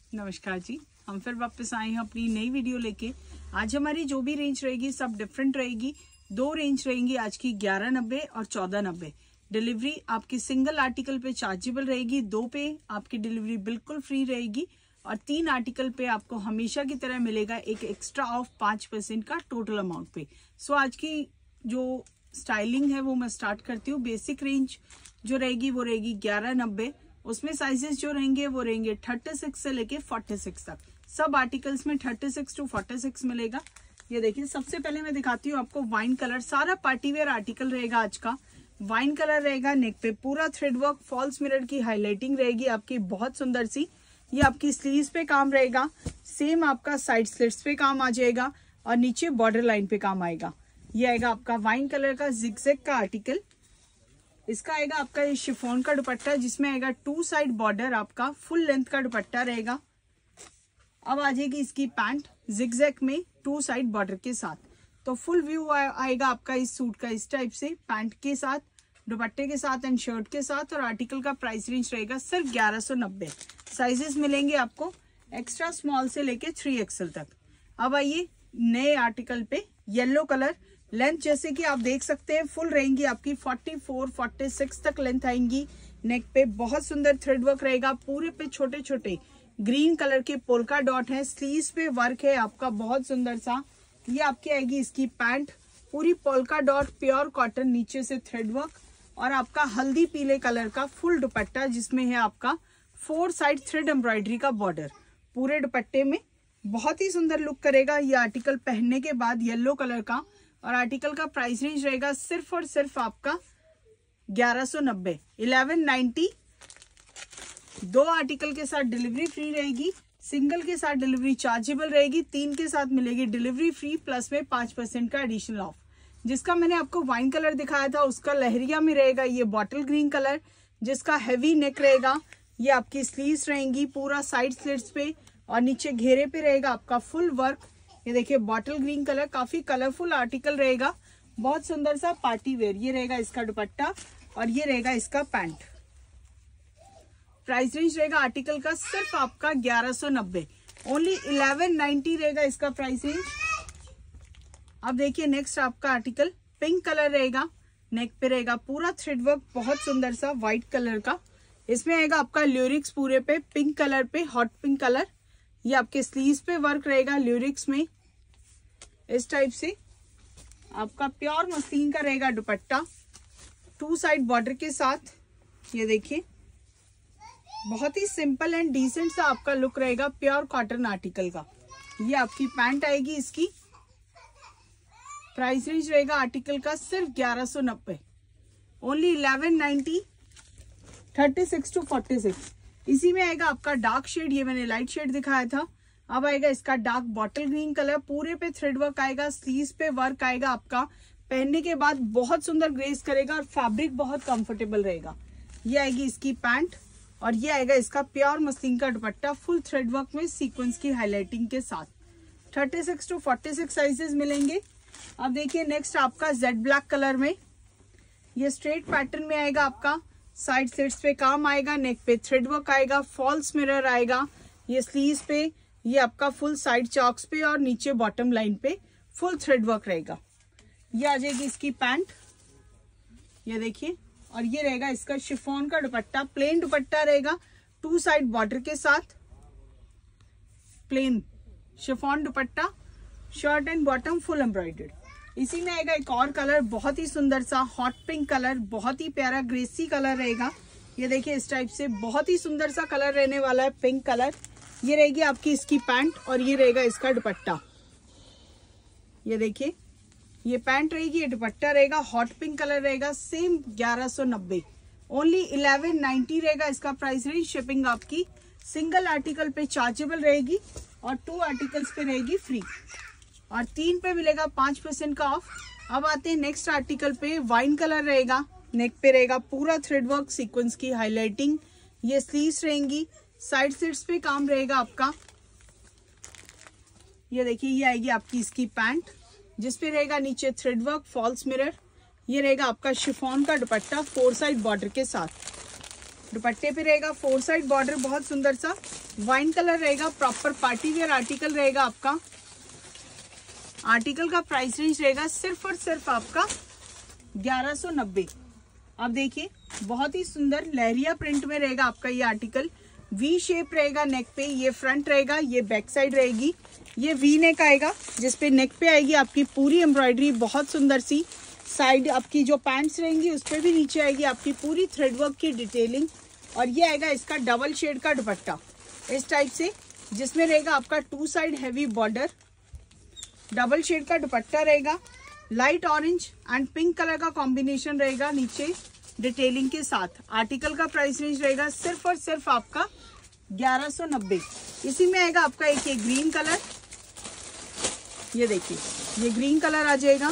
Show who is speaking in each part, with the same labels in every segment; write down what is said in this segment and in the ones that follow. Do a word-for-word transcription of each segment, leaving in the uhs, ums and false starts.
Speaker 1: नमस्कार जी, हम फिर वापस आए हैं अपनी नई वीडियो लेके। आज हमारी जो भी रेंज रहेगी सब डिफरेंट रहेगी। दो रेंज रहेंगी आज की, ग्यारह नब्बे और चौदह नब्बे। डिलीवरी आपकी सिंगल आर्टिकल पे चार्जेबल रहेगी, दो पे आपकी डिलीवरी बिल्कुल फ्री रहेगी और तीन आर्टिकल पे आपको हमेशा की तरह मिलेगा एक एक्स्ट्रा ऑफ पाँच परसेंट का टोटल अमाउंट पे। सो आज की जो स्टाइलिंग है वो मैं स्टार्ट करती हूँ। बेसिक रेंज जो रहेगी वो रहेगी ग्यारह नब्बे। उसमें साइजेस जो रहेंगे वो रहेंगे छत्तीस से लेके छियालीस तक। सब आर्टिकल्स में छत्तीस टू छियालीस मिलेगा। ये देखिए, सबसे पहले मैं दिखाती हूँ आपको वाइन कलर। सारा पार्टीवेयर आर्टिकल रहेगा आज का। वाइन कलर रहेगा, नेक पे पूरा थ्रेड वर्क, फॉल्स मिरर की हाईलाइटिंग रहेगी आपकी बहुत सुंदर सी। ये आपकी स्लीव्स पे काम रहेगा, सेम आपका साइड स्लिट्स पे काम आ जाएगा और नीचे बॉर्डर लाइन पे काम आएगा। ये आएगा आपका वाइन कलर का जिगजैग का आर्टिकल। इसका आएगा आपका ये शिफॉन का दुपट्टा जिसमें आएगा टू साइड बॉर्डर, आपका फुल लेंथ का दुपट्टा रहेगा। अब आ जाएगी इसकी पैंट जिगजैग में टू साइड बॉर्डर के साथ। तो फुल व्यू आएगा आपका इस सूट का इस टाइप से, पैंट के साथ, दुपट्टे के साथ एंड शर्ट के साथ। और आर्टिकल का प्राइस रेंज रहेगा सिर्फ ग्यारह सौ नब्बे। साइजेस मिलेंगे आपको एक्स्ट्रा स्मॉल से लेके थ्री एक्सएल तक। अब आइए नए आर्टिकल पे, येलो कलर। लेंथ जैसे कि आप देख सकते हैं फुल रहेंगी आपकी चौवालीस, छियालीस तक लेंथ आएंगी। नेक पे बहुत सुंदर थ्रेड वर्क रहेगा, पूरे पे छोटे छोटे ग्रीन कलर के पोल्का डॉट है। स्लीव्स पे वर्क है आपका बहुत सुंदर सा। ये आपकी आएगी इसकी पैंट, पूरी पोल्का डॉट प्योर कॉटन, नीचे से थ्रेड वर्क और आपका हल्दी पीले कलर का फुल दुपट्टा जिसमें है आपका फोर साइड थ्रेड एम्ब्रॉयडरी का बॉर्डर पूरे दुपट्टे में। बहुत ही सुंदर लुक करेगा ये आर्टिकल पहनने के बाद, येलो कलर का। और आर्टिकल का प्राइस रेंज रहेगा सिर्फ और सिर्फ आपका ग्यारह सौ नब्बे, इलेवन नाइन्टी। दो आर्टिकल के साथ डिलीवरी फ्री रहेगी, सिंगल के साथ डिलीवरी चार्जेबल रहेगी, तीन के साथ मिलेगी डिलीवरी फ्री प्लस में पांच परसेंट का एडिशनल ऑफ। जिसका मैंने आपको वाइन कलर दिखाया था उसका लहरिया में रहेगा ये बॉटल ग्रीन कलर जिसका हैवी नेक रहेगा। ये आपकी स्लीव्स रहेंगी पूरा साइड स्लिट्स पे और नीचे घेरे पे रहेगा आपका फुल वर्क। ये देखिए बॉटल ग्रीन कलर, काफी कलरफुल आर्टिकल रहेगा, बहुत सुंदर सा पार्टी वेयर। ये रहेगा इसका दुपट्टा और ये रहेगा इसका पैंट। प्राइस रेंज रहेगा आर्टिकल का सिर्फ आपका ग्यारह सौ नब्बे, ओनली इलेवन नाइन्टी रहेगा इसका प्राइस रेंज। अब देखिए नेक्स्ट आपका आर्टिकल पिंक कलर रहेगा, नेक पे रहेगा पूरा थ्रेड वर्क बहुत सुंदर सा व्हाइट कलर का। इसमें आएगा आपका ल्यूरिक्स पूरे पे पिंक कलर पे, हॉट पिंक कलर। ये आपके स्लीव्स पे वर्क रहेगा ल्यूरिक्स में इस टाइप से। आपका प्योर मसलिन का रहेगा दुपट्टा टू साइड बॉर्डर के साथ। ये देखिए बहुत ही सिंपल एंड डिसेंट सा आपका लुक रहेगा प्योर कॉटन आर्टिकल का। ये आपकी पैंट आएगी इसकी। प्राइस रेंज रहेगा आर्टिकल का सिर्फ ग्यारह सौ नब्बे, only eleven ninety, thirty six to forty six. इसी में आएगा आपका डार्क शेड, ये मैंने लाइट शेड दिखाया था। अब आएगा इसका डार्क बॉटल ग्रीन कलर, पूरे पे थ्रेड वर्क आएगा, स्लीव्स पे वर्क आएगा आपका। पहनने के बाद बहुत सुंदर ग्रेस करेगा और फैब्रिक बहुत कंफर्टेबल रहेगा। ये आएगी इसकी पैंट और ये आएगा इसका प्योर मसलिन का दुपट्टा फुल थ्रेड वर्क में सीक्वेंस की हाईलाइटिंग के साथ। Thirty six to forty six sizes मिलेंगे। अब देखिए नेक्स्ट आपका जेड ब्लैक कलर में, ये स्ट्रेट पैटर्न में आएगा आपका, साइड स्लिट्स पे काम आएगा, नेक पे थ्रेड वर्क आएगा, फॉल्स मिरर आएगा। ये स्लीव्स पे ये आपका फुल साइड चॉक्स पे और नीचे बॉटम लाइन पे फुल थ्रेड वर्क रहेगा। ये आ जाएगी इसकी पैंट, ये देखिए। और ये रहेगा इसका शिफॉन का दुपट्टा, प्लेन दुपट्टा रहेगा टू साइड बॉर्डर के साथ, plain chiffon dupatta, shirt and bottom full embroidered. इसी में आएगा एक और कलर बहुत ही सुंदर सा हॉट पिंक कलर, बहुत ही प्यारा ग्रेसी कलर रहेगा। ये देखिए इस टाइप से बहुत ही सुंदर सा कलर रहने वाला है पिंक कलर। ये रहेगी आपकी इसकी पैंट और ये रहेगा इसका दुपट्टा। ये देखिए ये पैंट रहेगी, ये दुपट्टा रहेगा, हॉट पिंक कलर रहेगा, सेम ग्यारह सौ नब्बे, ओनली इलेवन नाइन्टी रहेगा इसका प्राइस रेंज। शिपिंग आपकी सिंगल आर्टिकल पे चार्जेबल रहेगी और टू आर्टिकल्स पे रहेगी फ्री और तीन पे मिलेगा पांच परसेंट का ऑफ। अब आते हैं नेक्स्ट आर्टिकल पे, वाइन कलर रहेगा, नेक पे रहेगा पूरा थ्रेड वर्क, सीक्वेंस की हाईलाइटिंग। ये स्लीव्स रहेंगी, साइड स्लिट्स पे काम रहेगा आपका। ये देखिए ये आएगी आपकी इसकी पैंट जिसपे रहेगा नीचे थ्रेड वर्क, फॉल्स मिरर। ये रहेगा आपका शिफॉन का दुपट्टा फोर साइड बॉर्डर के साथ। दुपट्टे पे रहेगा फोर साइड बॉर्डर बहुत सुंदर सा। वाइन कलर रहेगा, प्रॉपर पार्टी वेयर आर्टिकल रहेगा आपका। आर्टिकल का प्राइस रेंज रहेगा सिर्फ और सिर्फ आपका ग्यारह सौ नब्बे। अब देखिए बहुत ही सुंदर लहरिया प्रिंट में रहेगा आपका ये आर्टिकल। वी शेप रहेगा नेक पे, ये फ्रंट रहेगा, ये बैक साइड रहेगी, ये वी नेक आएगा जिसपे नेक पे आएगी आपकी पूरी एम्ब्रॉयडरी बहुत सुंदर सी। साइड आपकी जो पैंट्स रहेंगी उस पर भी नीचे आएगी आपकी पूरी थ्रेडवर्क की डिटेलिंग। और ये आएगा इसका डबल शेड का दुपट्टा इस टाइप से, जिसमें रहेगा आपका two side heavy border, double shade का दुपट्टा रहेगा। Light orange and pink colour का कॉम्बिनेशन रहेगा नीचे डिटेलिंग के साथ। आर्टिकल का प्राइस रेंज रहेगा सिर्फ और सिर्फ आपका ग्यारह सौ नब्बे। इसी में आएगा आपका एक ये ग्रीन कलर, ये देखिए ये ग्रीन कलर आ जाएगा,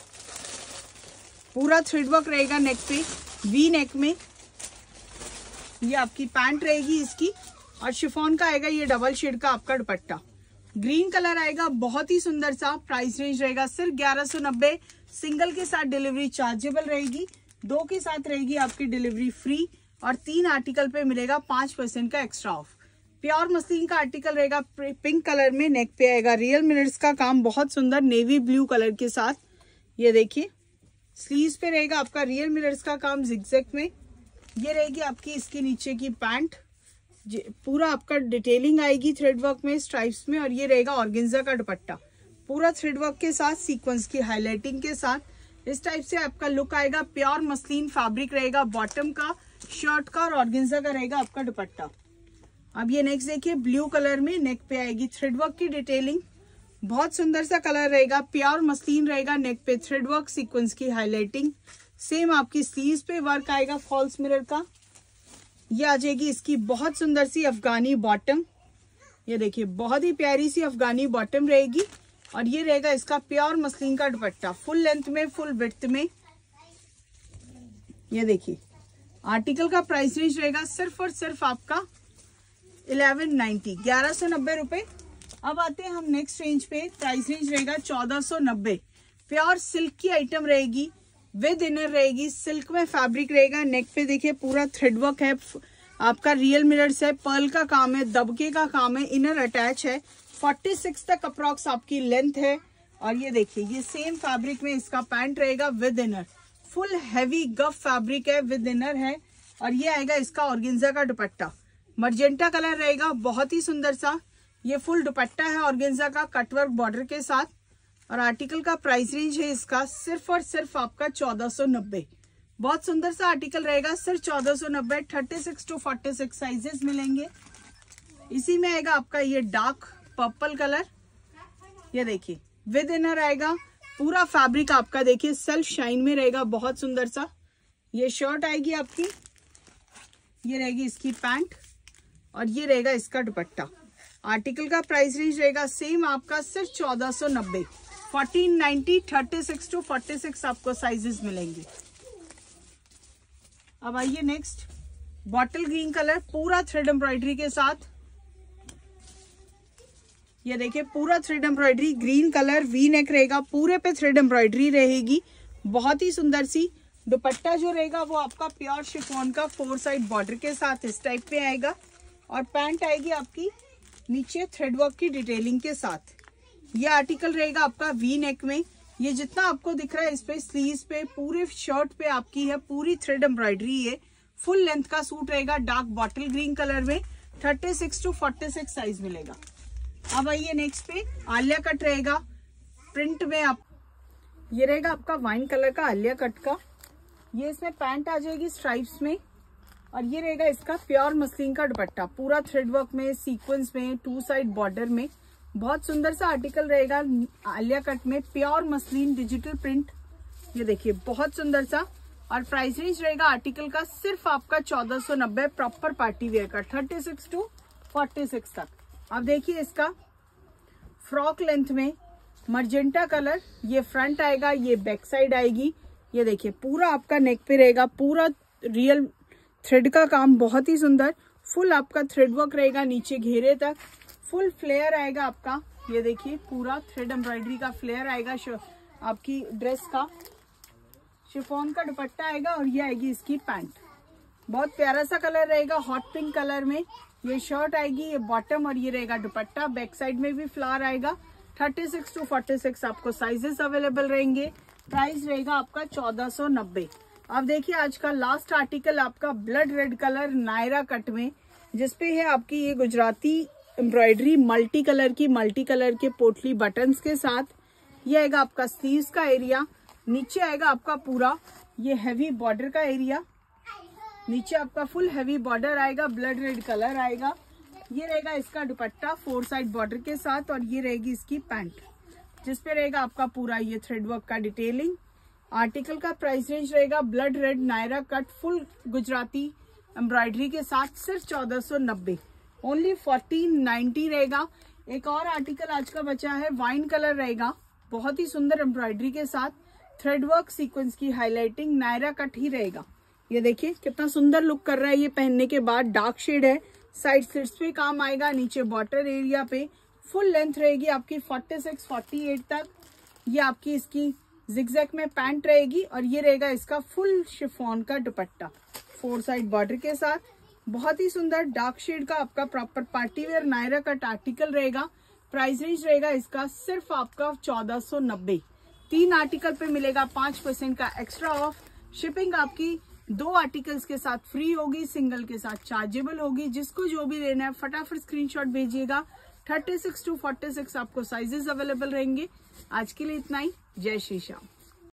Speaker 1: पूरा थ्रेडवर्क रहेगा नेक पे, वी नेक में। ये आपकी पैंट रहेगी इसकी, और शिफॉन का आएगा ये डबल शेड का आपका दुपट्टा। ग्रीन कलर आएगा बहुत ही सुंदर सा। प्राइस रेंज रहेगा सिर्फ ग्यारह सौ नब्बे। सिंगल के साथ डिलीवरी चार्जेबल रहेगी, दो के साथ रहेगी आपकी डिलीवरी फ्री, और तीन आर्टिकल पे मिलेगा पांच परसेंट का एक्स्ट्रा ऑफ। प्योर मसलिन का आर्टिकल रहेगा पिंक कलर में, नेक पे आएगा रियल मिरर्स का काम बहुत सुंदर नेवी ब्लू कलर के साथ। ये देखिए स्लीव्स पे रहेगा आपका रियल मिरर्स का काम जिगजैग में। ये रहेगी आपकी इसके नीचे की पैंट, पूरा आपका डिटेलिंग आएगी थ्रेडवर्क में स्ट्राइप्स में। और ये रहेगा ऑर्गेन्जा का दुपट्टा पूरा थ्रेडवर्क के साथ सीक्वेंस की हाईलाइटिंग के साथ। इस टाइप से आपका लुक आएगा। प्योर मसलिन फैब्रिक रहेगा बॉटम का, शर्ट का और ऑर्गेन्जा का रहेगा आपका दुपट्टा। अब ये नेक्स्ट देखिए ब्लू कलर में, नेक पे आएगी थ्रेडवर्क की डिटेलिंग, बहुत सुंदर सा कलर रहेगा। प्योर मसलिन रहेगा, नेक पे थ्रेडवर्क सीक्वेंस की हाईलाइटिंग। सेम आपकी स्लीव्स पे वर्क आएगा फॉल्स मिरर का। ये आ जाएगी इसकी बहुत सुंदर सी अफगानी बॉटम, ये देखिए बहुत ही प्यारी सी अफगानी बॉटम रहेगी। और ये रहेगा इसका प्योर मसलिन का दुपट्टा फुल लेंथ में, फुल विड्थ में। ये देखिए आर्टिकल का प्राइस रेंज रहेगा सिर्फ और सिर्फ आपका इलेवन नाइन्टी, ग्यारह सौ नब्बे रुपए। अब आते हैं हम नेक्स्ट रेंज पे। प्राइस रेंज रहेगा चौदह सौ नब्बे। प्योर सिल्क की आइटम रहेगी, विद इनर रहेगी, सिल्क में फैब्रिक रहेगा। नेक पे देखिए पूरा थ्रेडवर्क है, आपका रियल मिरर्स है, पर्ल का काम है, दबके का काम है, इनर अटैच है। छियालीस तक अप्रॉक्स आपकी लेंथ है। और ये देखिए ये सेम फैब्रिक में इसका पैंट रहेगा विद इनर, फुल हैवी गफ फैब्रिक है, विद इनर है। और ये आएगा इसका ऑर्गेन्जा का दुपट्टा, मर्जेंटा कलर रहेगा बहुत ही सुंदर सा। ये फुल दुपट्टा है ऑर्गेन्जा का कटवर्क बॉर्डर के साथ। और आर्टिकल का प्राइस रेंज है इसका सिर्फ और सिर्फ आपका चौदह सौ नब्बे। बहुत सुंदर सा आर्टिकल रहेगा, सिर्फ चौदह सौ नब्बे। Thirty six to forty six sizes मिलेंगे। इसी में आएगा आपका ये डार्क पर्पल कलर, ये देखिए विद इनर आएगा। पूरा फैब्रिक आपका देखिए सेल्फ शाइन में रहेगा बहुत सुंदर सा। ये शर्ट आएगी आपकी, ये रहेगी इसकी पैंट, और ये रहेगा इसका दुपट्टा। आर्टिकल का प्राइस रेंज रहेगा सेम आपका सिर्फ चौदह सौ नब्बे, fourteen ninety. Thirty six to forty six आपको साइजेस मिलेंगे। अब आइए नेक्स्ट, बॉटल ग्रीन कलर पूरा थ्रेड एम्ब्रॉयडरी के साथ। ये देखिए पूरा thread embroidery, green colour, V neck रहेगा, पूरे पे थ्रेड एम्ब्रॉयडरी रहेगी बहुत ही सुंदर सी। दुपट्टा जो रहेगा वो आपका प्योर शिफॉन का फोर साइड बॉर्डर के साथ इस टाइप पे आएगा। और पैंट आएगी आपकी नीचे थ्रेडवर्क की डिटेलिंग के साथ। ये आर्टिकल रहेगा आपका वी नेक में। ये जितना आपको दिख रहा है इस पे स्लीव्स पे, पूरे शर्ट पे आपकी है पूरी थ्रेड एम्ब्रॉयडरी। है फुल लेंथ का सूट रहेगा डार्क बॉटल ग्रीन कलर में। Thirty six to forty six size मिलेगा। अब आइए नेक्स्ट पे, आलिया कट रहेगा प्रिंट में। आप ये रहेगा आपका वाइन कलर का आलिया कट का। ये इसमें पैंट आ जाएगी स्ट्राइप्स में, और ये रहेगा इसका प्योर मसलिन का दुपट्टा पूरा थ्रेडवर्क में, सीक्वेंस में, टू साइड बॉर्डर में। बहुत सुंदर सा आर्टिकल रहेगा आलिया कट में, प्योर मसलिन डिजिटल प्रिंट। ये देखिए बहुत सुंदर सा। और प्राइस रेंज रहेगा आर्टिकल का सिर्फ आपका चौदह सौ नब्बे, प्रॉपर पार्टी वेयर का, thirty six to forty six तक। अब देखिए इसका फ्रॉक लेंथ में मर्जेंटा कलर, ये फ्रंट आएगा, ये बैक साइड आएगी। ये देखिए पूरा आपका नेक पे रहेगा, पूरा रियल थ्रेड का काम बहुत ही सुंदर। फुल आपका थ्रेड वर्क रहेगा नीचे घेरे तक, फुल फ्लेयर आएगा आपका। ये देखिए पूरा थ्रेड एम्ब्रॉयडरी का फ्लेयर आएगा आपकी ड्रेस का। शिफॉन का दुपट्टा आएगा, और ये आएगी इसकी पैंट। बहुत प्यारा सा कलर रहेगा हॉट पिंक कलर में। ये शर्ट आएगी, ये बॉटम और ये रहेगा दुपट्टा। बैक साइड में भी फ्लावर आएगा। Thirty six to forty six आपको साइजेस अवेलेबल रहेंगे। प्राइस रहेगा आपका चौदह सौ नब्बे। अब देखिए आज का लास्ट आर्टिकल आपका blood red colour Naira cut में, जिसपे है आपकी ये गुजराती एम्ब्रॉयडरी मल्टी कलर की, मल्टी कलर के पोटली बटन्स के साथ। ये आएगा आपका स्लीव्स का एरिया। नीचे आएगा आपका पूरा ये हैवी बॉर्डर का एरिया। नीचे आपका फुल हैवी बॉर्डर आएगा, ब्लड रेड कलर आएगा। ये रहेगा इसका दुपट्टा फोर साइड बॉर्डर के साथ और ये रहेगी इसकी पैंट, जिसपे रहेगा आपका पूरा ये थ्रेड वर्क का डिटेलिंग। आर्टिकल का प्राइस रेंज रहेगा blood red Naira cut full Gujarati embroidery के साथ सिर्फ चौदह सौ नब्बे, ओनली फोर्टीन नाइनटी रहेगा। एक और आर्टिकल आज का बचा है, वाइन कलर रहेगा, बहुत ही सुंदर एम्ब्रॉयडरी के साथ थ्रेड वर्क सीक्वेंस की हाईलाइटिंग, नायरा कट ही रहेगा। ये देखिए कितना सुंदर लुक कर रहा है ये पहनने के बाद। डार्क शेड है, साइड स्लिट्स पे काम आएगा, नीचे बॉर्डर एरिया पे फुल लेंथ रहेगी आपकी फोर्टी सिक्स फोर्टी एट तक। ये आपकी इसकी जिगजैग में पैंट रहेगी और ये रहेगा इसका फुल शिफॉन का दुपट्टा फोर साइड बॉर्डर के साथ। बहुत ही सुंदर डार्क शेड का आपका proper party wear Naira cut article रहेगा। प्राइस रेंज रहेगा इसका सिर्फ आपका चौदह सौ नब्बे। तीन आर्टिकल पे मिलेगा पांच परसेंट का एक्स्ट्रा ऑफ। शिपिंग आपकी दो आर्टिकल्स के साथ फ्री होगी, सिंगल के साथ चार्जेबल होगी। जिसको जो भी लेना है फटाफट स्क्रीनशॉट भेजिएगा। Thirty six to forty six आपको साइजेस अवेलेबल रहेंगे। आज के लिए इतना ही। जय श्री श्याम।